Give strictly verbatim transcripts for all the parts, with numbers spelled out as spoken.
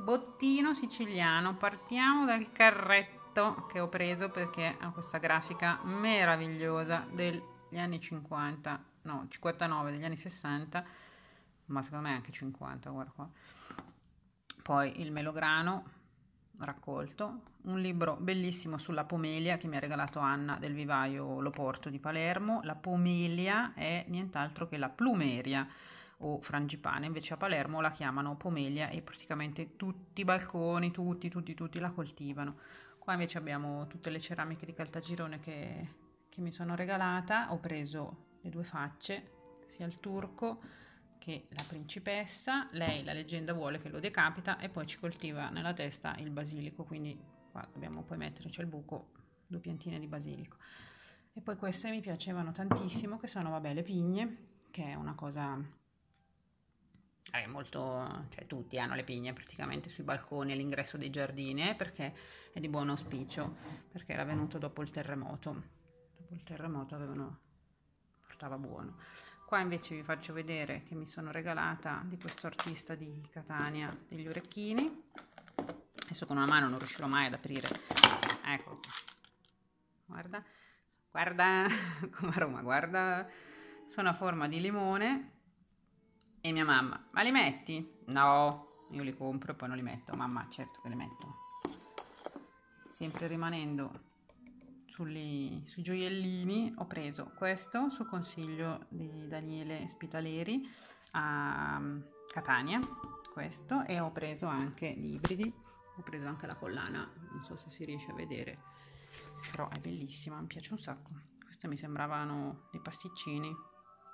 Bottino siciliano. Partiamo dal carretto che ho preso perché ha questa grafica meravigliosa degli anni cinquanta, no, cinquantanove, degli anni sessanta, ma secondo me anche cinquanta, guarda qua. Poi il melograno raccolto, un libro bellissimo sulla pomelia che mi ha regalato Anna del vivaio Loporto di Palermo. La pomelia è nient'altro che la plumeria o frangipane, invece a Palermo la chiamano pomelia e praticamente tutti i balconi, tutti, tutti, tutti la coltivano. Qua invece abbiamo tutte le ceramiche di Caltagirone che, che mi sono regalata. Ho preso le due facce, sia il turco che la principessa. Lei, la leggenda vuole che lo decapita e poi ci coltiva nella testa il basilico, quindi qua dobbiamo poi mettere, c'è il buco, due piantine di basilico. E poi queste mi piacevano tantissimo, che sono, vabbè, le pigne, che è una cosa è molto, cioè tutti hanno le pigne praticamente sui balconi all'ingresso dei giardini, eh, perché è di buon auspicio, perché era venuto dopo il terremoto. Dopo il terremoto avevano, portava buono. Qua invece vi faccio vedere che mi sono regalata di questo artista di Catania degli orecchini. Adesso con una mano non riuscirò mai ad aprire. Ecco, guarda, guarda come aroma, guarda, sono a forma di limone. E mia mamma, ma li metti? No, io li compro e poi non li metto. Mamma, certo che li metto. Sempre rimanendo sugli, sui gioiellini, ho preso questo sul consiglio di Daniele Spitaleri a Catania, questo, e ho preso anche gli ibridi, ho preso anche la collana, non so se si riesce a vedere, però è bellissima, mi piace un sacco. Queste mi sembravano dei pasticcini.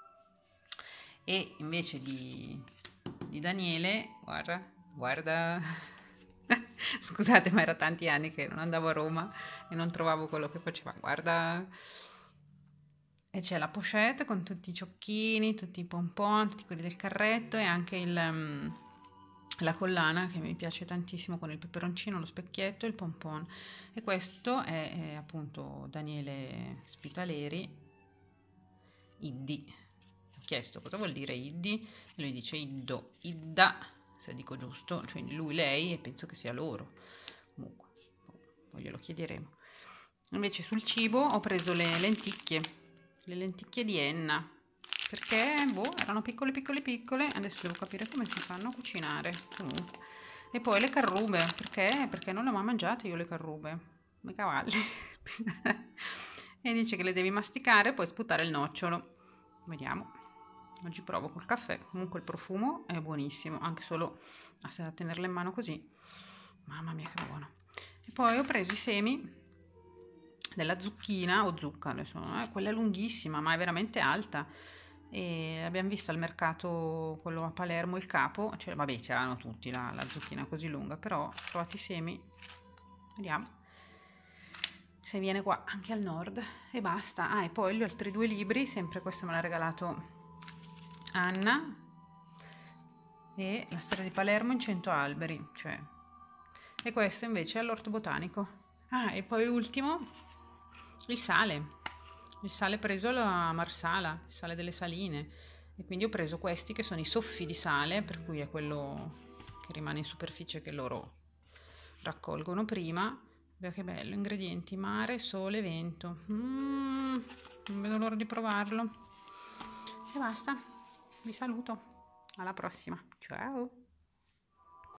E invece di, di Daniele, guarda, guarda, scusate, ma era tanti anni che non andavo a Roma e non trovavo quello che faceva, guarda. E c'è la pochette con tutti i ciocchini, tutti i pompon, tutti quelli del carretto e anche il, um, la collana che mi piace tantissimo con il peperoncino, lo specchietto e il pompon. E questo è, è appunto Daniele Spitaleri, Iddi. Chiesto cosa vuol dire Iddi e lui dice Iddo, Idda, se dico giusto, cioè lui, lei, e penso che sia loro. Comunque, poi glielo chiederemo. Invece sul cibo ho preso le lenticchie, le lenticchie di Enna, perché boh, erano piccole piccole piccole, adesso devo capire come si fanno a cucinare. Comunque. E poi le carrube, perché? Perché non le ho mai mangiate io le carrube, come cavalli. E dice che le devi masticare e poi sputare il nocciolo. Vediamo. Oggi provo col caffè, comunque il profumo è buonissimo, anche solo a tenerla in mano così, mamma mia che buono. E poi ho preso i semi della zucchina o zucca, adesso, eh, quella è lunghissima ma è veramente alta, e l'abbiamo vista al mercato, quello a Palermo, il Capo, cioè, vabbè, ce l'hanno tutti la, la zucchina così lunga, però ho trovato i semi, vediamo se viene qua anche al nord, e basta. Ah, e poi gli altri due libri, sempre questo me l'ha regalato Anna, e la storia di Palermo in cento alberi, cioè, e questo invece è all'orto botanico. Ah, e poi ultimo il sale, il sale preso a Marsala, il sale delle saline, e quindi ho preso questi che sono i soffi di sale, per cui è quello che rimane in superficie che loro raccolgono prima. Guarda che bello, ingredienti: mare, sole, vento. Mm, non vedo l'ora di provarlo. E basta. Vi saluto, alla prossima, ciao!